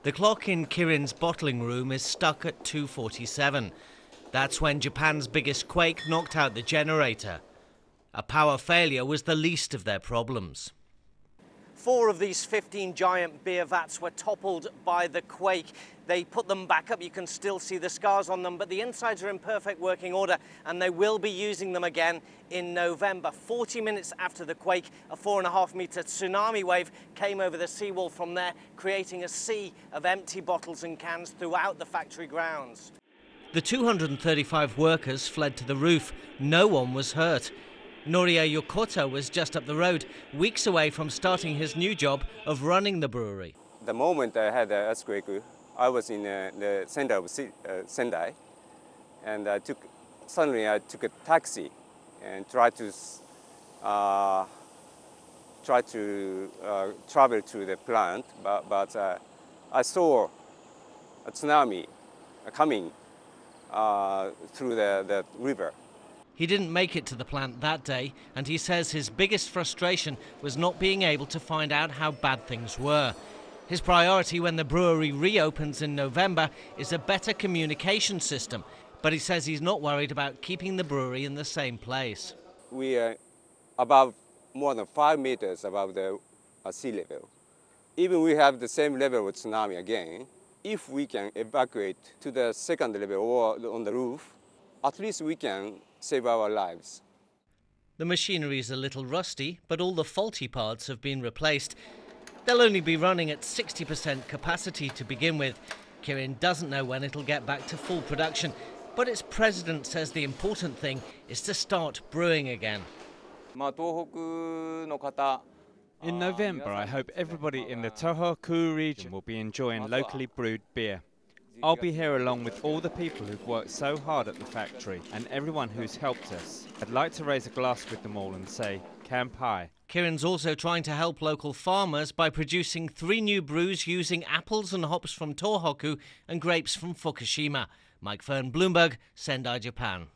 The clock in Kirin's bottling room is stuck at 2:47. That's when Japan's biggest quake knocked out the generator. A power failure was the least of their problems. 4 of these 15 giant beer vats were toppled by the quake. They put them back up. You can still see the scars on them, but the insides are in perfect working order and they will be using them again in November. 40 minutes after the quake, a 4.5-meter tsunami wave came over the seawall from there, creating a sea of empty bottles and cans throughout the factory grounds. The 235 workers fled to the roof. No one was hurt. Noria Yokota was just up the road, weeks away from starting his new job of running the brewery. The moment I had the earthquake, I was in the center of Sendai, and suddenly I took a taxi and tried to travel to the plant, but I saw a tsunami coming through the river. He didn't make it to the plant that day, and he says his biggest frustration was not being able to find out how bad things were. His priority when the brewery reopens in November is a better communication system, but he says he's not worried about keeping the brewery in the same place. We are above more than 5 meters above the sea level. Even we have the same level of tsunami again, if we can evacuate to the second level or on the roof, at least we can save our lives. The machinery is a little rusty, but all the faulty parts have been replaced. They'll only be running at 60% capacity to begin with. Kirin doesn't know when it'll get back to full production, but its president says the important thing is to start brewing again. In November, I hope everybody in the Tohoku region will be enjoying locally brewed beer. I'll be here along with all the people who've worked so hard at the factory and everyone who's helped us. I'd like to raise a glass with them all and say, Kanpai. Kirin's also trying to help local farmers by producing 3 new brews using apples and hops from Tohoku and grapes from Fukushima. Mike Fern, Bloomberg, Sendai, Japan.